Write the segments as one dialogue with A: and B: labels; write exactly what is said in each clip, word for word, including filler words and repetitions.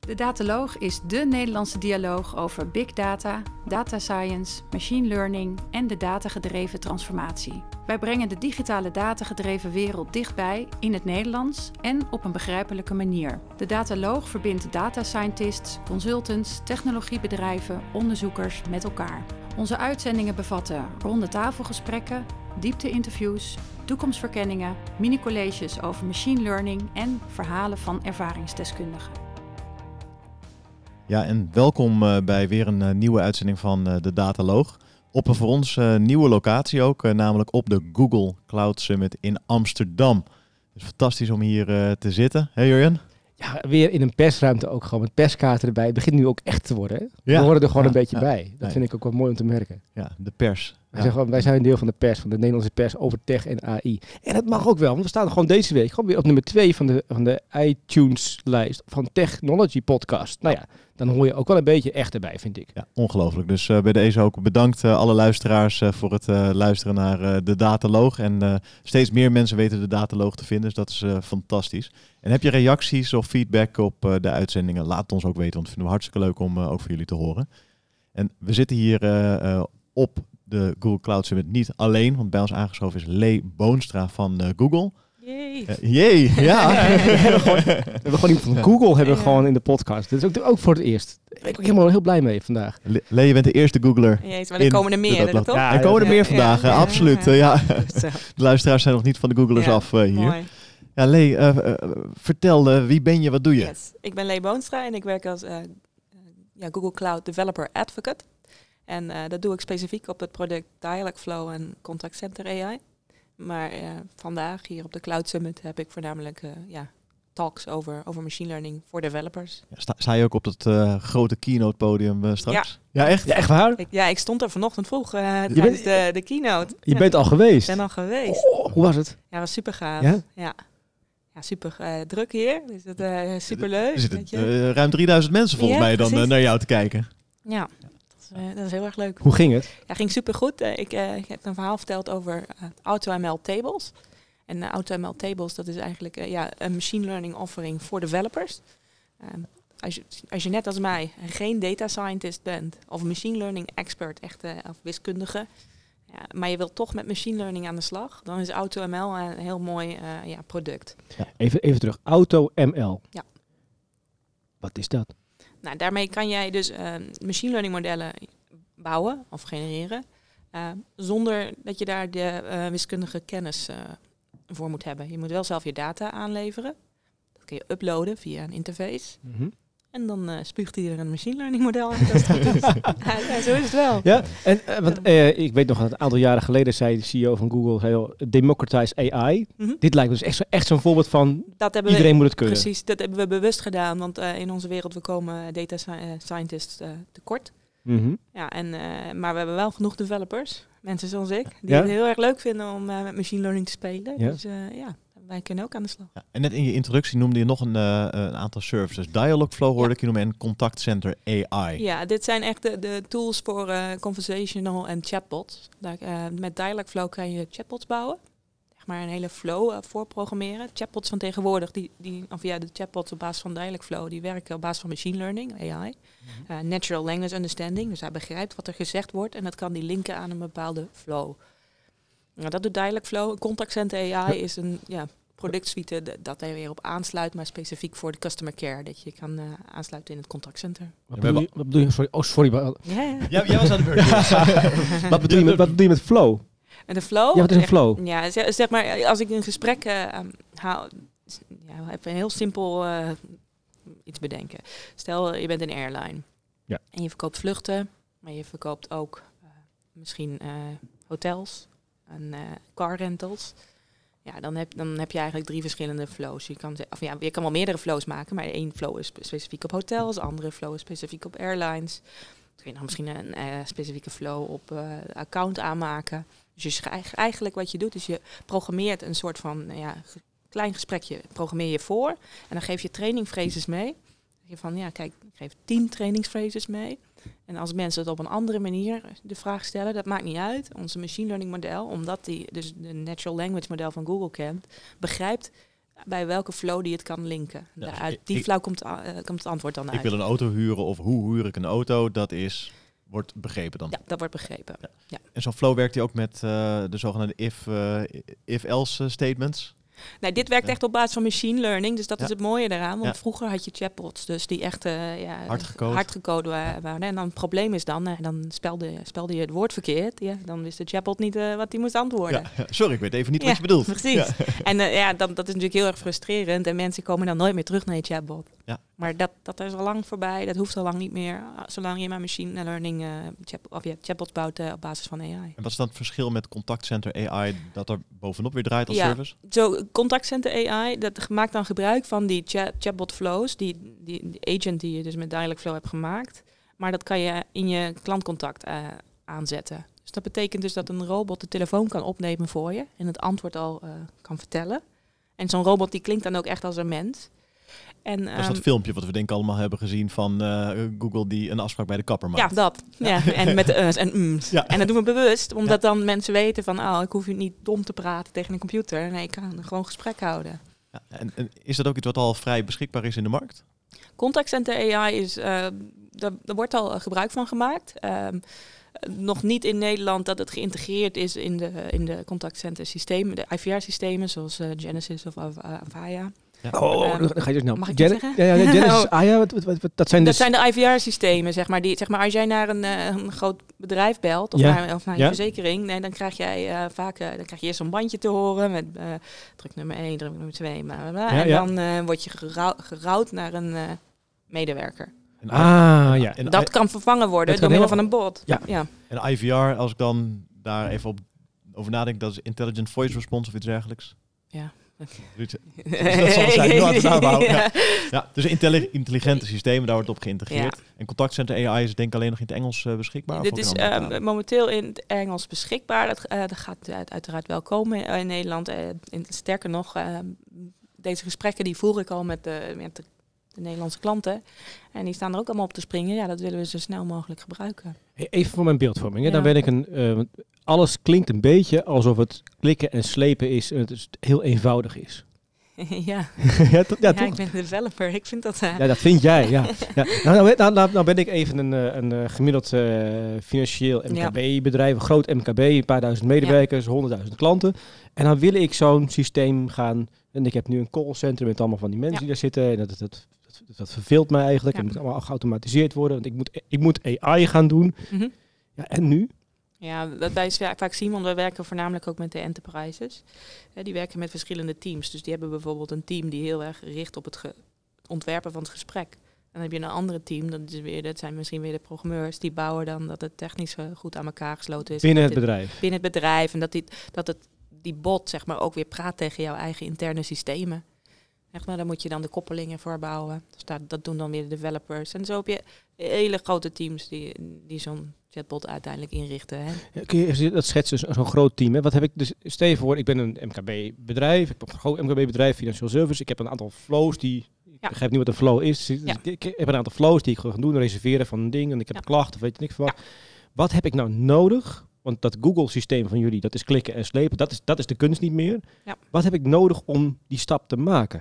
A: De Dataloog is dé Nederlandse dialoog over big data, data science, machine learning en de datagedreven transformatie. Wij brengen de digitale datagedreven wereld dichtbij in het Nederlands en op een begrijpelijke manier. De Dataloog verbindt data scientists, consultants, technologiebedrijven, onderzoekers met elkaar. Onze uitzendingen bevatten ronde tafelgesprekken, diepte-interviews, toekomstverkenningen, mini-colleges over machine learning en verhalen van ervaringsdeskundigen.
B: Ja, en welkom uh, bij weer een uh, nieuwe uitzending van uh, de Dataloog. Op een voor ons uh, nieuwe locatie ook, uh, namelijk op de Google Cloud Summit in Amsterdam. Het is fantastisch om hier uh, te zitten. Hé Jurjen?
C: Ja, weer in een persruimte ook gewoon met perskaarten erbij. Het begint nu ook echt te worden. Hè?
B: Ja.
C: We horen er gewoon
B: ja,
C: een beetje
B: ja.
C: bij. Dat
B: Nee.
C: vind ik ook wel mooi om te merken.
B: Ja, de pers.
C: Wij,
B: Ja.
C: zijn gewoon, wij zijn een deel van de pers, van de Nederlandse pers over tech en A I. En dat mag ook wel, want we staan gewoon deze week gewoon weer op nummer twee van de, van de iTunes-lijst van Technology Podcast. Nou ja, dan hoor je ook wel een beetje echt erbij, vind ik.
B: Ja, ongelooflijk. Dus uh, bij deze ook bedankt uh, alle luisteraars uh, voor het uh, luisteren naar uh, de Dataloog. En uh, steeds meer mensen weten de Dataloog te vinden, dus dat is uh, fantastisch. En heb je reacties of feedback op uh, de uitzendingen? Laat het ons ook weten, want dat vinden we hartstikke leuk om uh, ook voor jullie te horen. En we zitten hier uh, uh, op de Google Cloud Summit niet alleen, want bij ons aangeschoven is Lee Boonstra van uh, Google.
D: Jee.
B: Uh, jee, ja.
C: we, hebben gewoon, we hebben gewoon iemand van Google hebben we
D: Ja.
C: gewoon in de podcast. Dat is ook, ook voor het eerst. Daar ben ik ook helemaal heel blij mee vandaag.
B: Le- Lee, je bent de eerste Googler.
D: Jezus, maar er
B: in
D: komen er
B: de
D: meer,
B: Dataloog.
D: toch?
C: Ja,
B: er komen er
D: ja,
B: meer
D: ja,
B: vandaag,
D: ja,
B: uh,
D: ja,
B: absoluut.
D: ja.
B: Uh, ja.
D: Zo,
B: De luisteraars zijn nog niet van de Googlers
D: Ja,
B: af uh, hier.
D: mooi.
B: Ja, Lee, uh, uh, vertel, uh, wie ben je, wat doe je?
D: Yes. Ik ben Lee Boonstra en ik werk als uh, ja, Google Cloud Developer Advocate. En uh, dat doe ik specifiek op het product Dialogflow en Contact Center A I. Maar uh, vandaag hier op de Cloud Summit heb ik voornamelijk uh, ja, talks over, over machine learning voor developers.
B: Ja, sta, sta je ook op dat uh, grote keynote podium uh, straks? Ja. Ja, echt?
C: Ja, echt waar?
D: Ik, ja, ik stond er vanochtend vroeg uh, tijdens
C: bent-
D: de, de keynote.
C: Je
D: Ja,
C: bent al geweest.
D: Ik ben al geweest.
C: Oh, hoe was het?
D: Ja, was super gaaf.
C: Ja?
D: Ja, ja super uh, druk hier. Dus het uh, super leuk.
B: Er zitten uh, ruim drieduizend mensen volgens
D: Ja,
B: mij dan uh,
D: precies.
B: naar jou te kijken.
D: Ja, dat is, uh, dat is heel erg leuk.
C: Hoe ging het?
D: Ja, ging super goed. Uh, ik, uh, ik heb een verhaal verteld over uh, AutoML tables. En uh, AutoML tables, dat is eigenlijk uh, ja, een machine learning offering voor developers. Uh, als, je, als je net als mij geen data scientist bent of een machine learning expert, echt uh, of wiskundige, ja, maar je wilt toch met machine learning aan de slag, dan is AutoML een heel mooi uh, ja, product.
C: Ja, even, even terug. AutoML.
D: Ja.
C: Wat is dat?
D: Nou, daarmee kan jij dus uh, machine learning modellen bouwen of genereren, uh, zonder dat je daar de uh, wiskundige kennis uh, voor moet hebben. Je moet wel zelf je data aanleveren. Dat kun je uploaden via een interface.
C: Mm-hmm.
D: En dan uh, spuugt hij er een machine learning model uit. Dat is goed is. ja, ja, zo is het wel.
C: Ja, en uh, want, uh, ik weet nog dat een aantal jaren geleden zei de C E O van Google, zei al, democratize A I.
D: Mhm.
C: Dit lijkt me dus echt, zo, echt zo'n voorbeeld van
D: Dat hebben
C: iedereen
D: we,
C: moet het kunnen.
D: precies, dat hebben we bewust gedaan. Want uh, in onze wereld we komen data sci- uh, scientists uh, tekort.
C: Mm-hmm.
D: Ja, en, uh, maar we hebben wel genoeg developers, mensen zoals ik, die
C: Ja?
D: het heel erg leuk vinden om uh, met machine learning te spelen.
C: Ja.
D: Dus uh, ja, wij kunnen ook aan de slag.
B: Ja, en net in je introductie noemde je nog een, uh, een aantal services. Dialogflow hoorde
D: Ja.
B: ik je noemen en Contact Center A I.
D: Ja, dit zijn echt de, de tools voor uh, conversational en chatbots. Daar, uh, met Dialogflow kan je chatbots bouwen. Zeg maar een hele flow uh, voorprogrammeren. Chatbots van tegenwoordig, die, die, of ja, de chatbots op basis van Dialogflow, die werken op basis van machine learning, A I. Mm-hmm. Uh, natural language understanding, dus hij begrijpt wat er gezegd wordt en dat kan die linken aan een bepaalde flow. Nou, dat doet Dialogflow. Contact Center A I is een ja, productsuite d- dat er weer op aansluit, maar specifiek voor de customer care. Dat je kan uh, aansluiten in het contactcenter.
C: Wat,
B: we
C: bedoel je, wat bedoel je? Sorry, oh, sorry. Wat,
D: Ja, ja.
B: Ja, jij was aan de beurt.
C: wat, bedoel je met, wat bedoel je met flow?
D: En de flow?
C: Ja, wat is een
D: echt-
C: flow?
D: Ja, zeg, zeg maar, als ik een gesprek uh, um, haal, ja, even een heel simpel uh, iets bedenken. Stel, je bent een airline.
C: Ja.
D: En je verkoopt vluchten, maar je verkoopt ook uh, misschien uh, hotels en uh, car rentals. Ja, dan heb, dan heb je eigenlijk drie verschillende flows. Je kan, ze- of ja, je kan wel meerdere flows maken, maar één flow is spe- specifiek op hotels, de andere flow is specifiek op airlines. Dan kun je nog misschien een uh, specifieke flow op uh, account aanmaken. Dus je sch- eigenlijk wat je doet, is je programmeert een soort van nou ja, ge- klein gesprekje, programmeer je voor. En dan geef je trainingphrases mee. Dan zeg je van, ja kijk, ik geef tien trainingsphrases mee. En als mensen het op een andere manier de vraag stellen, dat maakt niet uit. Onze machine learning model, omdat die dus de natural language model van Google kent, begrijpt bij welke flow die het kan linken.
B: Ja,
D: De, uit
B: ik-
D: die
B: ik-
D: flow komt, uh, komt het antwoord dan uit.
B: Ik wil een auto huren of hoe huur ik een auto, dat is, wordt begrepen dan.
D: Ja, dat wordt begrepen.
B: Ja.
D: Ja.
B: En zo'n flow werkt hij ook met uh, de zogenaamde if, uh, if-else statements?
D: Nee, dit werkt
B: Ja.
D: echt op basis van machine learning. Dus dat
B: Ja.
D: is het mooie daaraan. Want
B: Ja.
D: vroeger had je chatbots, dus die echt uh, ja,
B: Hard gecode.
D: hard gecode wa- waren. En dan het probleem is dan, uh, dan spelde, spelde je het woord verkeerd. Ja, dan wist de chatbot niet uh, wat hij moest antwoorden.
B: Ja, ja. Sorry, ik weet even niet
D: Ja,
B: wat je bedoelt.
D: Precies.
B: Ja.
D: En uh, ja, dan, dat is natuurlijk heel erg frustrerend. En mensen komen dan nooit meer terug naar je chatbot.
B: Ja.
D: Maar dat, dat is al lang voorbij. Dat hoeft al lang niet meer. Zolang je maar machine learning uh, chat, of ja, chatbots bouwt uh, op basis van A I.
B: En wat is dan het verschil met contactcenter A I dat er bovenop weer draait als
D: Ja.
B: service?
D: Zo, Contact Center A I, dat maakt dan gebruik van die chat, chatbot flows, die, die, die agent die je dus met Dialogflow hebt gemaakt. Maar dat kan je in je klantcontact uh, aanzetten. Dus dat betekent dus dat een robot de telefoon kan opnemen voor je en het antwoord al uh, kan vertellen. En zo'n robot die klinkt dan ook echt als een mens. En,
B: Dat is
D: um,
B: dat filmpje wat we denk ik allemaal hebben gezien van uh, Google die een afspraak bij de kapper maakt.
D: Ja, dat. Ja. Ja. En met de us en ums.
B: Ja.
D: En dat doen we bewust, omdat
B: Ja.
D: dan mensen weten van, oh, ik hoef je niet dom te praten tegen een computer. Nee, ik kan gewoon gesprek houden.
B: Ja, en, en is dat ook iets wat al vrij beschikbaar is in de markt?
D: Contact Center A I is, uh, daar, daar wordt al uh, gebruik van gemaakt. Um, nog niet in Nederland dat het geïntegreerd is in de, in de contact center systemen, de I V R-systemen zoals uh, Genesys of uh, Avaya.
B: Ja.
C: Oh,
D: Um,
C: dan ga je dus snel.
D: mag ik
C: Gen-
D: dat zeggen?
C: Ja, ja, Genesis.
D: Oh.
C: Ah ja, wat, wat, wat, wat- dat zijn
D: Dat
C: dus...
D: zijn de I V R-systemen, zeg maar, die, zeg maar. Als jij naar een, uh, een groot bedrijf belt of
C: Ja.
D: naar, of naar je
C: Ja.
D: verzekering, nee, dan krijg jij uh, vaak uh, dan krijg je eerst zo'n bandje te horen met uh, druk nummer één, druk nummer twee, bla, bla, bla.
C: Ja,
D: en
C: ja.
D: dan uh, word je gerou- geroute naar een uh, medewerker.
B: En
C: Ah, ja.
B: En,
D: Dat kan vervangen worden
C: Dat
D: door
C: kan
D: middel van
C: heel-
D: een bot.
C: Ja.
D: ja.
B: en I V R, als ik dan daar even op, over nadenk, dat is Intelligent Voice Response of iets dergelijks.
D: Ja.
B: Ruud, dat zal het zijn, nu aan het naam houden. Ja. Ja, dus intelli- intelligente systemen, daar wordt op geïntegreerd. En Contact Center A I is denk ik alleen nog in het Engels uh, beschikbaar? of
D: Dit
B: ook in
D: is
B: andere
D: uh,
B: talen?
D: momenteel in het Engels beschikbaar. Dat, uh, dat gaat uit, uiteraard wel komen in Nederland. Uh, in, sterker nog, uh, deze gesprekken die voer ik al met de, met de, de Nederlandse klanten. En die staan er ook allemaal op te springen. Ja, dat willen we zo snel mogelijk gebruiken.
C: Even voor mijn beeldvorming. Hè. Dan
D: Ja.
C: ben ik een... Uh, alles klinkt een beetje alsof het klikken en slepen is en het dus heel eenvoudig is.
D: ja,
C: ja, to- ja,
D: ja,
C: toch?
D: ik ben developer. Ik vind dat... Uh,
C: Ja, dat vind jij, ja. ja. Nou, nou, nou, nou, nou ben ik even een, uh, een uh, gemiddeld uh, financieel M K B-bedrijf, een groot M K B, een paar duizend medewerkers, honderdduizend klanten. En dan wil ik zo'n systeem gaan... En ik heb nu een callcenter met allemaal van die mensen
D: Ja.
C: die daar zitten. En dat, dat, dat, dat, dat verveelt mij eigenlijk.
D: Ja.
C: Het moet allemaal geautomatiseerd worden, want ik moet, ik moet A I gaan doen.
D: mm-hmm.
C: Ja, en nu?
D: Ja, dat wij vaak, vaak zien, want we werken voornamelijk ook met de enterprises. Uh, die werken met verschillende teams. Dus die hebben bijvoorbeeld een team die heel erg richt op het ge- ontwerpen van het gesprek. En dan heb je een andere team, dat, is weer, dat zijn misschien weer de programmeurs, die bouwen dan dat het technisch uh, goed aan elkaar gesloten is.
C: Binnen
D: En
C: het
D: dat dit-
C: bedrijf.
D: Binnen het bedrijf. En dat, die, dat het, die bot zeg maar ook weer praat tegen jouw eigen interne systemen. Echt, nou, daar moet je dan de koppelingen voor bouwen. Dus dat, dat doen dan weer de developers. En zo heb je hele grote teams die, die zo'n chatbot uiteindelijk inrichten. Hè.
C: Ja, kun je even dat schetsen, zo- zo'n groot team. Hè? Wat heb ik dus? Stel je voor, ik ben een M K B-bedrijf, ik heb een groot M K B-bedrijf, financial service. Ik heb een aantal flows die. Ik
D: Ja.
C: begrijp niet wat een flow is. Dus
D: Ja.
C: ik, ik heb een aantal flows die ik ga doen, reserveren van een ding. En ik heb
D: Ja.
C: een klacht of weet je niks van wat. Wat heb ik nou nodig? Want dat Google-systeem van jullie, dat is klikken en slepen. Dat is, dat is de kunst niet meer.
D: Ja.
C: Wat heb ik nodig om die stap te maken?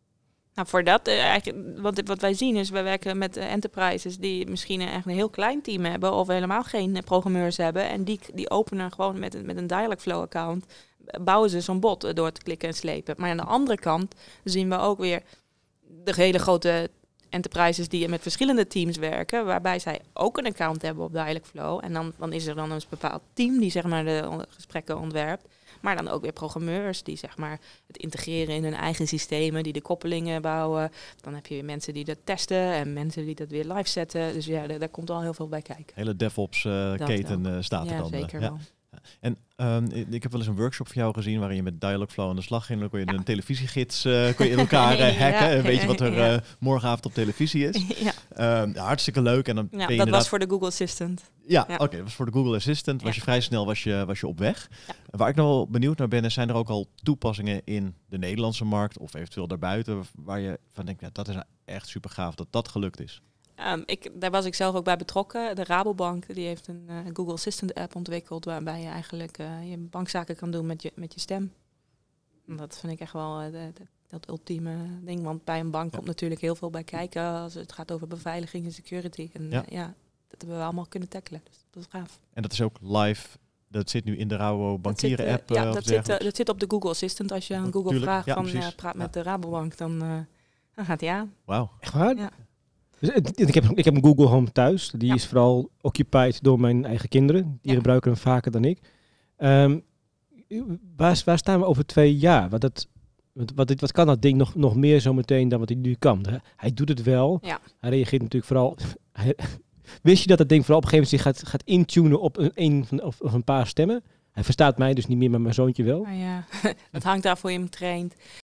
D: Nou, voor dat, uh, eigenlijk, wat, wat wij zien is, wij werken met uh, enterprises die misschien een, echt een heel klein team hebben of helemaal geen uh, programmeurs hebben. En die, die openen gewoon met een, met een Dialogflow-account, uh, bouwen ze zo'n bot uh, door te klikken en slepen. Maar aan de andere kant zien we ook weer de hele grote enterprises die met verschillende teams werken, waarbij zij ook een account hebben op Dialogflow. En dan, dan is er dan een bepaald team die zeg maar de gesprekken ontwerpt. Maar dan ook weer programmeurs die zeg maar het integreren in hun eigen systemen, die de koppelingen bouwen. Dan heb je weer mensen die dat testen en mensen die dat weer live zetten. Dus ja, daar, daar komt al heel veel bij kijken.
B: Hele DevOps-keten uh, uh, staat er
D: Ja,
B: dan.
D: zeker
B: uh, ja.
D: wel.
B: En um, ik heb wel eens een workshop van jou gezien waarin je met Dialogflow aan de slag ging. Dan kon je
D: Ja.
B: een televisiegids uh, kon je in elkaar uh, hacken.
D: Ja.
B: En weet je wat er
D: Ja.
B: uh, morgenavond op televisie is.
D: ja,
B: Um, ja, hartstikke leuk. En dan ben
D: ja
B: je
D: dat
B: inderdaad...
D: was voor de Google Assistant.
B: Ja,
D: Ja.
B: oké. Okay, dat was voor de Google Assistant. Was
D: Ja.
B: je vrij snel was je, was je op weg.
D: Ja.
B: Waar ik nou wel benieuwd naar ben, is, zijn er ook al toepassingen in de Nederlandse markt of eventueel daarbuiten waar je van denkt, ja, dat is nou echt super gaaf dat dat gelukt is.
D: Um, ik, daar was ik zelf ook bij betrokken. De Rabobank die heeft een uh, Google Assistant app ontwikkeld waarbij je eigenlijk uh, je bankzaken kan doen met je, met je stem. En dat vind ik echt wel uh, de, de, dat ultieme ding. Want bij een bank
B: Ja.
D: komt natuurlijk heel veel bij kijken als het gaat over beveiliging en security. En
B: Ja.
D: ja, ja dat hebben we allemaal kunnen tackelen. Dus dat is gaaf.
B: En dat is ook live. Dat zit nu in de Rabo bankieren
D: Dat zit,
B: app.
D: eh, ja,
B: uh,
D: dat zit, uh, dat zit op de Google Assistant. Als je aan Google
B: Tuurlijk,
D: vraagt
B: ja,
D: van
B: precies.
D: uh, praat
B: Ja.
D: met de Rabobank, dan, uh, dan gaat hij aan.
B: Wauw.
C: Echt waar?
D: Ja.
C: Dus, het- ik, heb, ik heb een Google Home thuis. Die
D: Ja.
C: is vooral occupied door mijn eigen kinderen. Die
D: Ja.
C: gebruiken hem vaker dan ik. Um, waar, waar staan we over twee jaar? Wat, dat, wat, wat, wat kan dat ding nog, nog meer zo meteen dan wat hij nu kan? Hij, hij doet het wel.
D: Ja.
C: Hij reageert natuurlijk vooral... hij, wist je dat dat ding vooral op een gegeven moment zich gaat, gaat intunen op een, een van, of, of een paar stemmen? Hij verstaat mij dus niet meer, maar mijn zoontje wel.
D: Nou ja, dat hangt daar voor je hem traint.